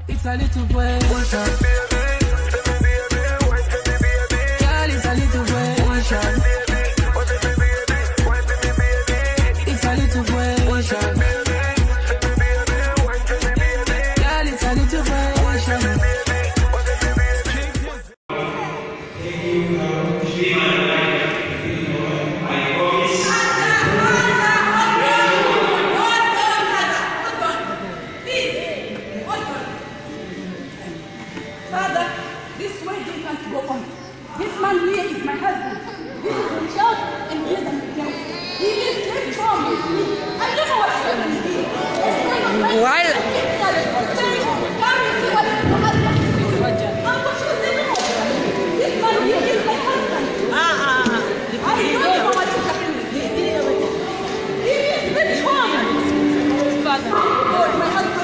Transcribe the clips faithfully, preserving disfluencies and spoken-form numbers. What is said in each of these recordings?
It's a little boy. Girl, it's a little boy. It's a little boy. Girl, it's a little boy. Father, this wedding can't go on. This man here is my husband. This is my child, and he is my girl. He is very strong with me. I don't know what's happening here. While Come and see what my husband is doing. Unfortunately, no. This man here is my husband. ah ah I don't know what is happening here. He is very strong. Father, oh, my husband.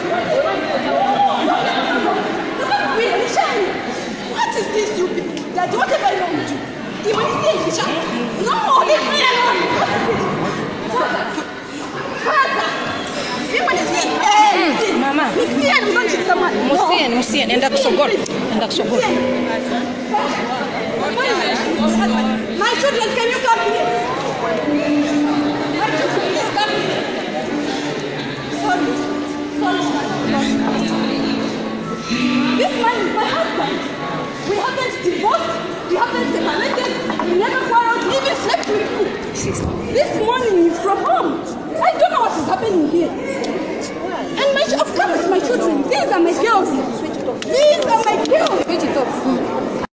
What is this, you people? That whatever you want to do. Even if you say, no, leave me alone. What is this? Father, Father, even if you say, Mama, if you say, don't you someone? Musien, Musien, enda kusogol, enda kusogol. My children, can you come here? My children, please come here. Sorry, sorry, sorry. This man is my husband. We haven't divorced, we haven't separated, we never quarreled, we even slept with you. This morning is from home. I don't know what is happening here. And my, of course, my children, these are my girls. These are my girls. Switch it off.